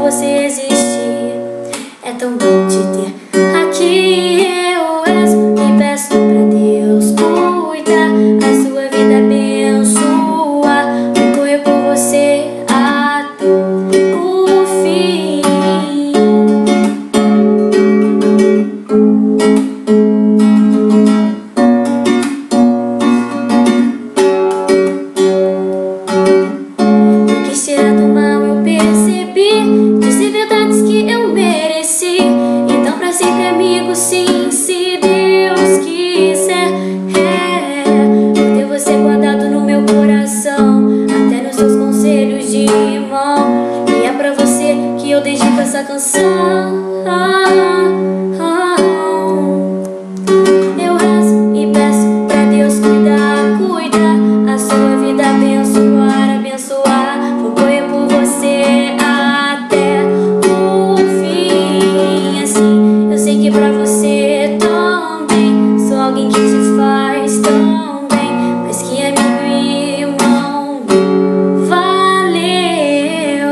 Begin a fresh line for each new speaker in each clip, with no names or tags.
você existir. É tão bom te ter aqui. Eu rezo e peço pra Deus cuidar, a sua vida abençoar. Vou correr por você até o fim. Me quis tirar do mal, eu percebi. Disse verdades que eu mereci. Então pra sempre amigo, sim, se Deus quiser. Vou ter você guardado no meu coração, até nos seus conselhos de irmão. E é pra você que eu dedico essa canção. Eu rezo e peço pra Deus cuidar, cuidar, a sua vida abençoar, abençoar. Vou correr por você até o fim. Assim, eu sei que pra você também sou alguém que te faz tão bem, mas que é meu irmão. Valeu.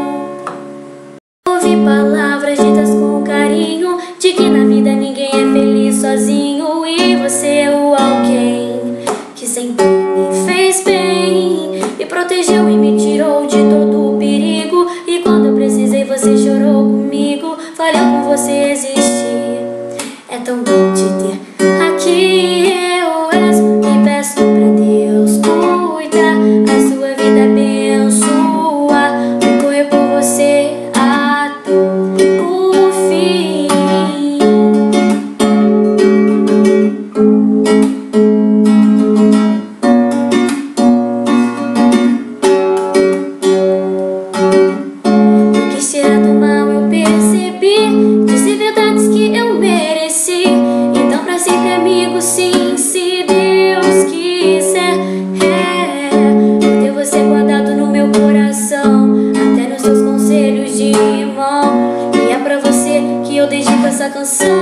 Ouvi palavras ditas com carinho, de que na vida ninguém é feliz sozinho. E você é o alguém que sempre me fez bem, me protegeu e me tirou de todo o perigo. E quando eu precisei você chorou comigo. Valeu por você existir. É tão bom te ter aqui. Eu rezo e peço pra Deus cuidar, a sua vida abençoar. Vou correr por você até o fim. Me quis tirar do mal, eu percebi. Disse verdades que eu mereci. Então pra sempre amigo, sim, se Deus quiser. Vou ter você guardado no meu coração, até nos seus conselhos de irmão. E é pra você que eu dedico essa canção.